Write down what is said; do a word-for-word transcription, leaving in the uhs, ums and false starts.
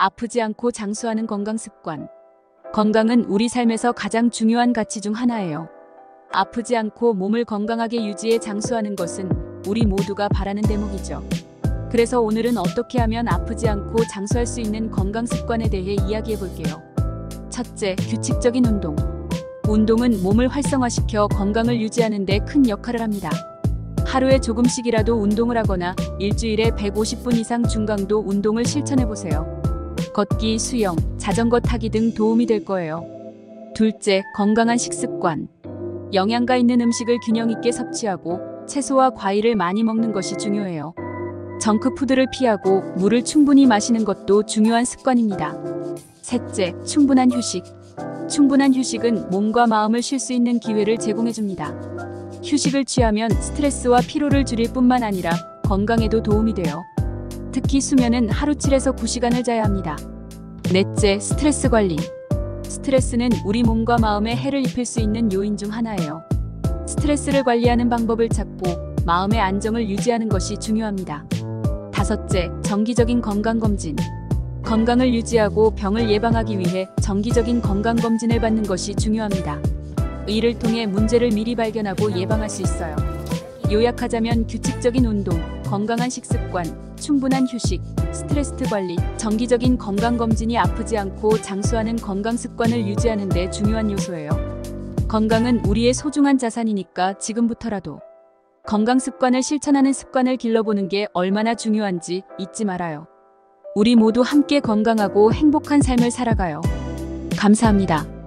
아프지 않고 장수하는 건강 습관. 건강은 우리 삶에서 가장 중요한 가치 중 하나예요. 아프지 않고 몸을 건강하게 유지해 장수하는 것은 우리 모두가 바라는 대목이죠. 그래서 오늘은 어떻게 하면 아프지 않고 장수할 수 있는 건강 습관에 대해 이야기해 볼게요. 첫째, 규칙적인 운동. 운동은 몸을 활성화시켜 건강을 유지하는 데 큰 역할을 합니다. 하루에 조금씩이라도 운동을 하거나 일주일에 백오십 분 이상 중강도 운동을 실천해 보세요. 걷기, 수영, 자전거 타기 등 도움이 될 거예요. 둘째, 건강한 식습관. 영양가 있는 음식을 균형 있게 섭취하고 채소와 과일을 많이 먹는 것이 중요해요. 정크푸드를 피하고 물을 충분히 마시는 것도 중요한 습관입니다. 셋째, 충분한 휴식. 충분한 휴식은 몸과 마음을 쉴 수 있는 기회를 제공해줍니다. 휴식을 취하면 스트레스와 피로를 줄일 뿐만 아니라 건강에도 도움이 돼요. 특히 수면은 하루 칠에서 구 시간을 자야 합니다. 넷째, 스트레스 관리. 스트레스는 우리 몸과 마음에 해를 입힐 수 있는 요인 중 하나예요. 스트레스를 관리하는 방법을 찾고 마음의 안정을 유지하는 것이 중요합니다. 다섯째, 정기적인 건강검진. 건강을 유지하고 병을 예방하기 위해 정기적인 건강검진을 받는 것이 중요합니다. 이를 통해 문제를 미리 발견하고 예방할 수 있어요. 요약하자면 규칙적인 운동, 건강한 식습관, 충분한 휴식, 스트레스 관리, 정기적인 건강검진이 아프지 않고 장수하는 건강 습관을 유지하는 데 중요한 요소예요. 건강은 우리의 소중한 자산이니까 지금부터라도 건강 습관을 실천하는 습관을 길러보는 게 얼마나 중요한지 잊지 말아요. 우리 모두 함께 건강하고 행복한 삶을 살아가요. 감사합니다.